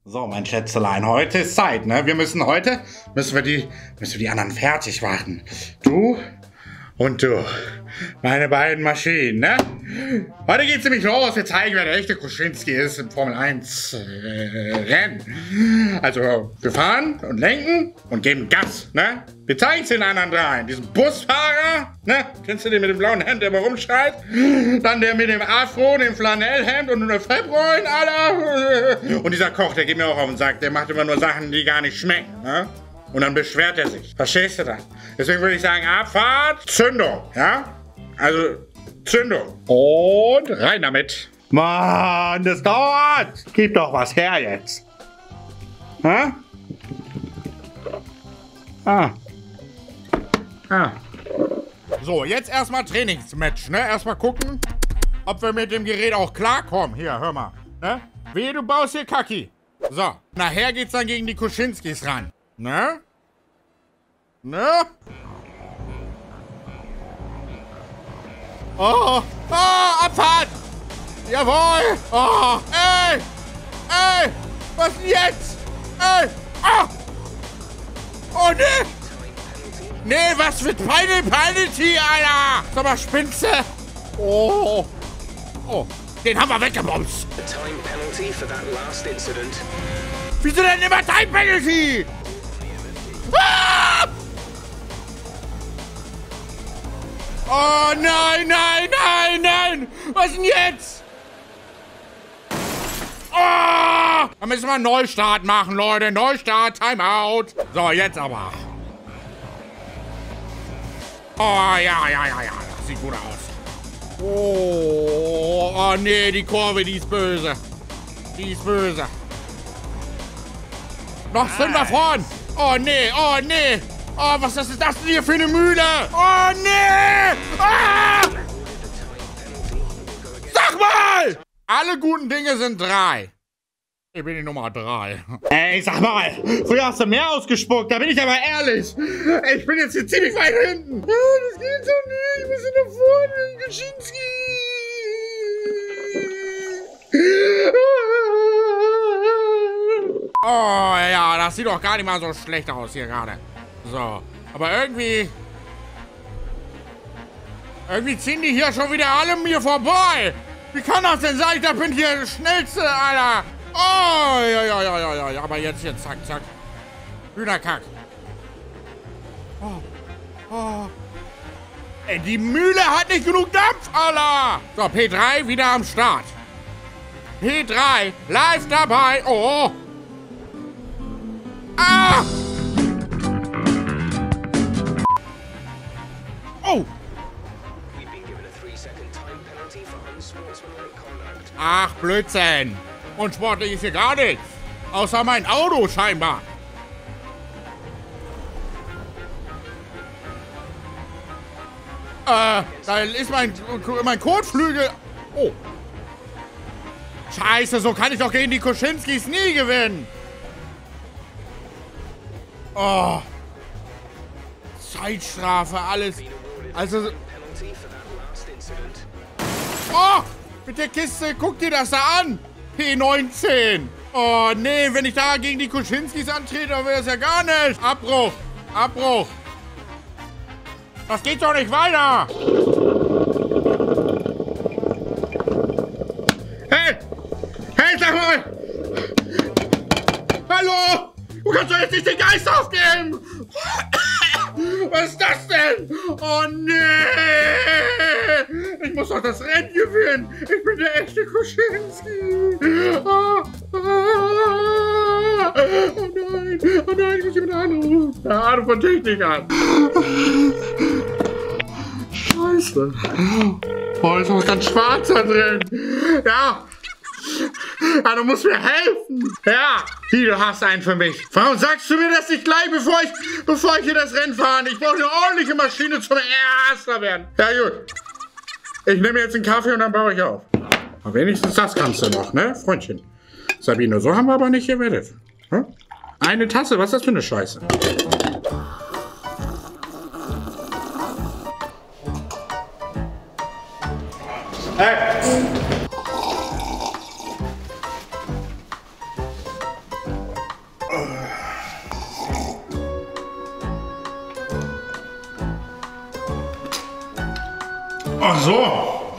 So, mein Schätzelein, heute ist Zeit, ne? Müssen wir die anderen fertig machen. Du und du. Meine beiden Maschinen, ne? Heute geht's nämlich los. Wir zeigen, wer der echte Kruschinski ist im Formel 1 Rennen. Also, wir fahren und lenken und geben Gas, ne? Wir zeigen es den anderen dreien. Diesen Busfahrer, ne? Kennst du den mit dem blauen Hemd, der immer rumschreit? Dann der mit dem Afro, dem Flanellhemd und der Fettrollen, Alter. Und dieser Koch, der geht mir auch auf den Sack. Der macht immer nur Sachen, die gar nicht schmecken, ne? Und dann beschwert er sich. Verstehst du das? Deswegen würde ich sagen, Abfahrt, Zündung, ja? Also, Zündung. Und rein damit. Mann, das dauert. Gib doch was her jetzt. Hä? So, jetzt erstmal Trainingsmatch, ne? Erstmal gucken, ob wir mit dem Gerät auch klarkommen. Hier, hör mal, ne? Wehe, du baust hier Kacki. So, nachher geht's dann gegen die Kruschinskis ran. Ne? Ne? Oh, Abfahrt! Jawohl! Oh, ey! Was denn jetzt? Ey! Oh, ne! Nee, was für Penalty, Alter! Sag mal, spinnst du? Oh, den haben wir weggebomst! Wieso denn immer Time Penalty? Oh nein! Was denn jetzt? Oh! Da müssen wir einen Neustart machen, Leute. Neustart, Timeout. So, jetzt aber. Oh, ja. Das sieht gut aus. Oh, nee, die Kurve, die ist böse. Noch sind wir vorn. Oh, nee. Oh, was ist das denn hier für eine Mühle? Oh, nee! Sag mal! Alle guten Dinge sind 3. Ich bin die Nummer 3. Ey, sag mal, früher hast du mehr ausgespuckt, da bin ich aber ehrlich. Ich bin jetzt hier ziemlich weit hinten. Das geht so nicht, ich muss hier nach vorne, Kruschinski. Oh ja, das sieht doch gar nicht mal so schlecht aus hier gerade. So, aber irgendwie ziehen die hier schon wieder alle mir vorbei. Wie kann das denn sein? Ich bin hier der Schnellste, Alter. Oh, ja, aber jetzt hier, zack. Hühnerkack. Oh. Ey, die Mühle hat nicht genug Dampf, Alter. So, P3 wieder am Start. P3, live dabei. Oh. Oh! Ach, Blödsinn! Unsportlich ist hier gar nichts. Außer mein Auto scheinbar. Da ist mein Kotflügel. Oh. Scheiße, so kann ich doch gegen die Kruschinskis nie gewinnen. Oh. Zeitstrafe, alles. Also. Oh! Mit der Kiste, guck dir das da an! P19! Oh nee, wenn ich da gegen die Kruschinskis antrete, dann wäre es ja gar nicht! Abbruch! Das geht doch nicht weiter! Hey, sag mal! Hallo! Du kannst doch jetzt nicht den Geist aufgeben! Was ist das denn? Oh nee! Ich muss doch das Rennen gewinnen! Ich bin der echte Kruschinski! Oh nein, ich muss jemand anrufen! Der Ahnung von Technikern! Scheiße! Oh, ist noch ganz schwarz da drin! Ja! Ja, du musst mir helfen. Ja, du hast einen für mich. Warum sagst du mir das nicht gleich, bevor ich hier das Rennen fahre? Ich brauche eine ordentliche Maschine zum Erster werden. Ja, gut. Ich nehme jetzt einen Kaffee und dann baue ich auf. Aber wenigstens das kannst du noch, ne, Freundchen? Sabine, so haben wir aber nicht gewettet. Hm? Eine Tasse, was ist das für eine Scheiße? Hey! Ach so.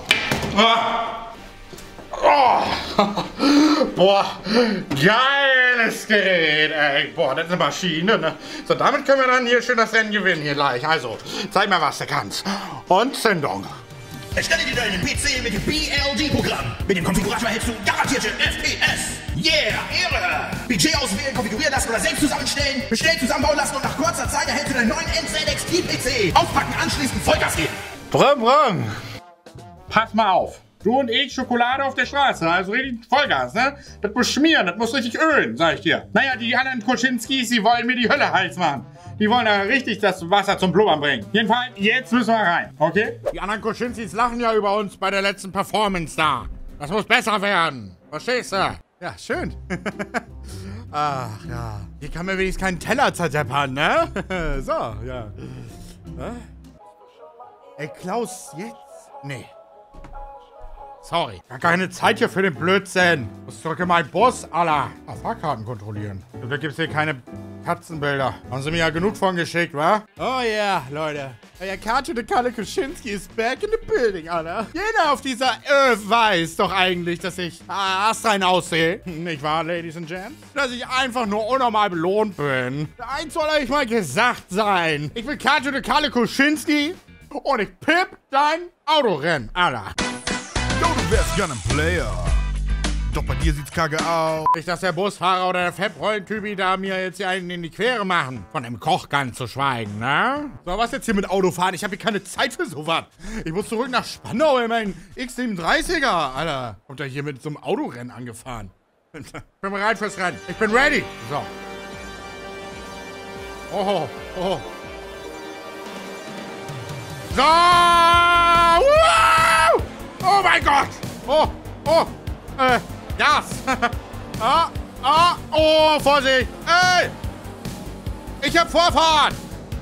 Oh. Boah, geiles Gerät, ey. Boah, das ist eine Maschine, ne? So, damit können wir dann hier schön das Rennen gewinnen hier gleich. Also, zeig mal, was du kannst. Und Zündung. Erstelle dir deinen PC mit dem BLD-Programm. Mit dem Konfigurator erhältst du garantierte FPS. Yeah, Ehre! Budget auswählen, konfigurieren lassen oder selbst zusammenstellen. Bestellen, zusammenbauen lassen und nach kurzer Zeit erhältst du deinen neuen NZXT-PC. Aufpacken, anschließend Vollgas geben. Brumm, brumm. Pass mal auf. Du und ich Schokolade auf der Straße, also richtig Vollgas, ne? Das muss schmieren, das muss richtig ölen, sag ich dir. Naja, die anderen Koschinskis, die wollen mir die Hölle heiß machen. Die wollen da richtig das Wasser zum Blubbern bringen. Jedenfalls, jetzt müssen wir rein, okay? Die anderen Koschinskis lachen ja über uns bei der letzten Performance da. Das muss besser werden. Verstehst du? Ja, schön. Ach ja. Hier kann man wenigstens keinen Teller zerdeppern, ne? So, ja. Ey, Klaus, jetzt? Nee. Sorry. Gar keine Zeit hier für den Blödsinn. Muss zurück in meinen Bus, Alter. Fahrkarten kontrollieren. Da gibt's hier keine Katzenbilder. Haben sie mir ja genug von geschickt, wa? Oh ja, Leute. Ja, Katja de Kalle Kuschinski ist back in the building, Alter. Jeder auf dieser Earth weiß doch eigentlich, dass ich astrein aussehe. Nicht wahr, Ladies and Gents? Dass ich einfach nur unnormal belohnt bin. Eins soll euch mal gesagt sein. Ich bin Katja de Kalle Kuschinski und ich pipp dein Autorennen, Alter. Yo, du wärst gerne ein Player. Doch bei dir sieht's kacke aus. Nicht, dass der Busfahrer oder der Fettrollentypi da mir jetzt hier einen in die Quere machen. Von dem Koch ganz zu schweigen, ne? So, was jetzt hier mit Autofahren? Ich habe hier keine Zeit für sowas. Ich muss zurück nach Spandau in meinen X37er, Alter. Und da hier mit so einem Autorennen angefahren. Ich bin bereit fürs Rennen. Ich bin ready. So. Oh, oh. So. Wow! Oh mein Gott. Oh, oh. Gas! Oh, Vorsicht! Ey! Ich hab Vorfahrt!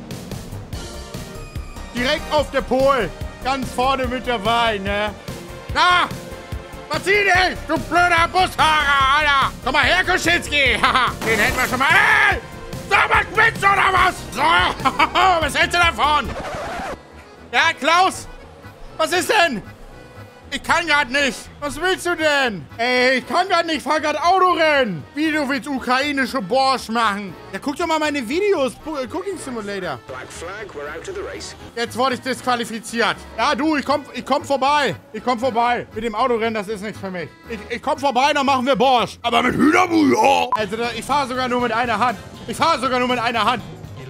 Direkt auf der Pol! Ganz vorne mit dabei, ne? Na! Verzieh dich, du blöder Busfahrer, Alter! Komm mal her, Kuschinski! Den hätten wir schon mal... Ey! Sag mal Quitsch oder was? So! Was hältst du davon? Ja, Klaus? Was ist denn? Ich kann grad nicht. Was willst du denn? Ey, ich kann grad nicht. Ich fahr grad Autorennen. Wie, du willst ukrainische Borscht machen? Ja, guck doch mal meine Videos. Cooking Simulator. Black flag, we're out of the race. Jetzt wurde ich disqualifiziert. Ja, du, ich komm vorbei. Ich komm vorbei. Mit dem Autorennen, das ist nichts für mich. Ich komm vorbei, dann machen wir Borscht. Aber mit Hühnerbrühe. Also, ich fahr sogar nur mit einer Hand. Ich fahr sogar nur mit einer Hand.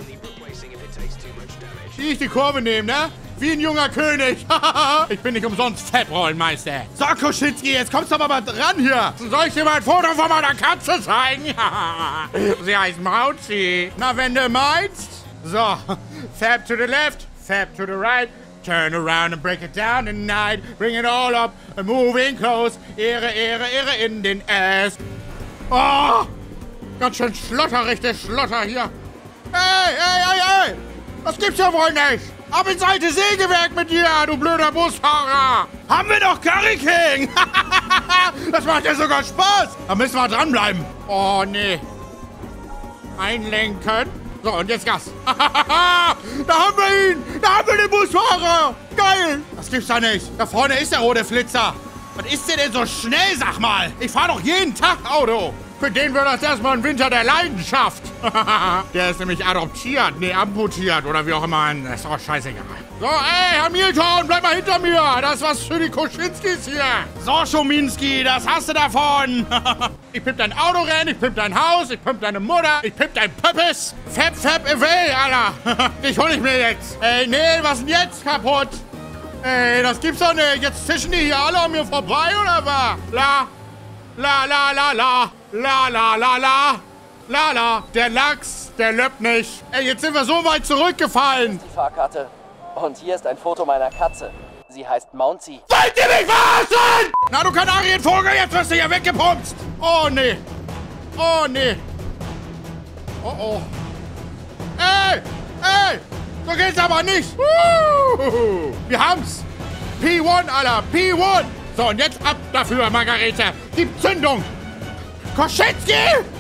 Wie ich die Kurve nehme, ne? Wie ein junger König. Ich bin nicht umsonst Fettrollenmeister. So, Kuschinski, jetzt kommst du aber mal dran hier. Soll ich dir mal ein Foto von meiner Katze zeigen? Sie heißt Mauzi. Na, wenn du meinst. So, fab to the left, fab to the right. Turn around and break it down tonight. Bring it all up, moving close. Ehre, Ehre, Ehre in den Ass. Oh, ganz schön schlotterig, der Schlotter hier. Ey, ey, ey, ey. Das gibt's ja wohl nicht. Ab ins alte Sägewerk mit dir, du blöder Busfahrer! Haben wir doch Curry King! Das macht ja sogar Spaß! Da müssen wir dranbleiben. Oh, nee. Einlenken. So, und jetzt Gas. Da haben wir ihn! Da haben wir den Busfahrer! Geil! Das gibt's doch nicht. Da vorne ist der rote Flitzer. Was ist der denn so schnell, sag mal? Ich fahre doch jeden Tag Auto. Für den wird das erstmal ein Winter der Leidenschaft. Der ist nämlich adoptiert, nee, amputiert oder wie auch immer. Das ist doch scheißegal. So, ey, Hamilton, bleib mal hinter mir. Das ist was für die Kuschinskis hier. So, Schominski, das hast du davon. Ich pipp dein Autorennen, ich pipp dein Haus, ich pipp deine Mutter, ich pipp dein Pöppes. Fab, away, Alter. Dich hol ich mir jetzt. Ey, nee, was denn jetzt kaputt? Ey, das gibt's doch nicht. Jetzt zischen die hier alle an mir vorbei, oder was? La, la, la, la, la. La, la, la, la. La, la. Der Lachs, der löppt nicht. Ey, jetzt sind wir so weit zurückgefallen. Die Fahrkarte. Und hier ist ein Foto meiner Katze. Sie heißt Mounty. Wollt ihr mich verarschen? Na, du Kanarienvogel, jetzt wirst du hier weggepumpt. Oh, nee. Oh, nee. Oh, oh. Ey, ey. So geht's aber nicht. Wir haben's. P1, Alter. P1. So, und jetzt ab dafür, Margarete. Gib Zündung. Kuschinski!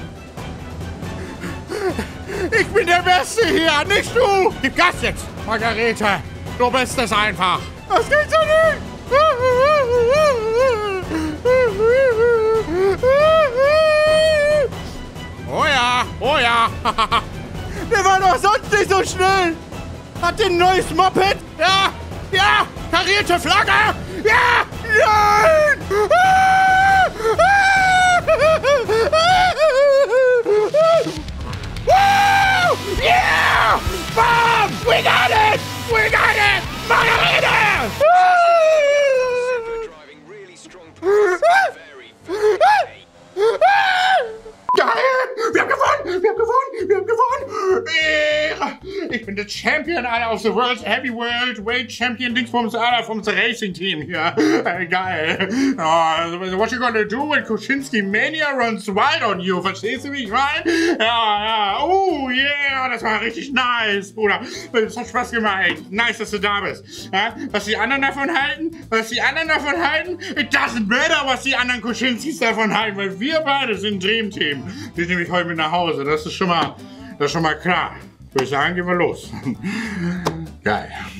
Ich bin der Beste hier, nicht du! Gib Gas jetzt, Margarete! Du bist es einfach! Das geht so nicht! Oh ja, oh ja. Der war doch sonst nicht so schnell. Hat den neues Moped? Ja, ja, karierte Flagge. Ja, nein. Yeah! Bam! We got it! We got it! Margarine! Driving really strong prices, very, very Geil! Wir haben gewonnen! Wir haben gewonnen! Wir haben gewonnen! Ehre! Ich bin der Champion Alter, of the World Heavyweight Weight Champion Dingsbums Alter vom Racing Team hier. Geil. Oh, what you gonna do when Kuczynski Mania runs wild on you? Verstehst du, wie ich meine? Ja, ja. Oh, yeah. Das war richtig nice, Bruder. Es hat Spaß gemacht. Nice, dass du da bist. Ja? Was die anderen davon halten? Was die anderen davon halten? It doesn't matter, was die anderen Kuczynskis davon halten, weil wir beide sind Dream Team. Die nehme ich heute mit nach Hause. Das ist schon mal klar. Würde ich sagen, gehen wir los. Geil.